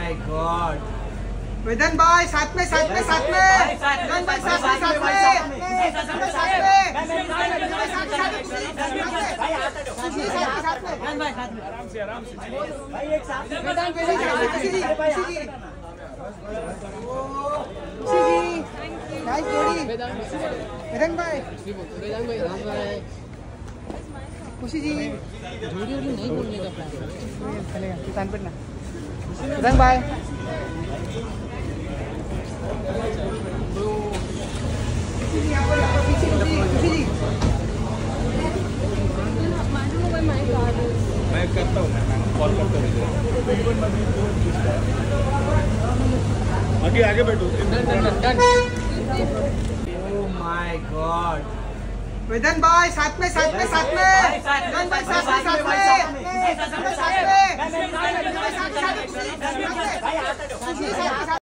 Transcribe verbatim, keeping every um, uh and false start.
My god. वेदन भाई साथ में साथ में साथ में वेदन भाई साथ में साथ में आराम से आराम से भाई एक साथ में वेदन खुशी जी खुशी जी खुशी जी नाइस जोड़ी वेदन भाई वेदन भाई राम भाई खुशी जी जोड़ी जोड़ी नहीं बोलने का प्लान चलेगा किसान पर ना वेदन भाई खुशी जी यहाँ पर खुशी खुशी खुशी जी मैं करता हूँ कॉल करता हूँ आगे आगे बैठो। Oh my god. वेदन भाई साथ में साथ में साथ में वेदन भाई साथ में साथ में साथ में साथ में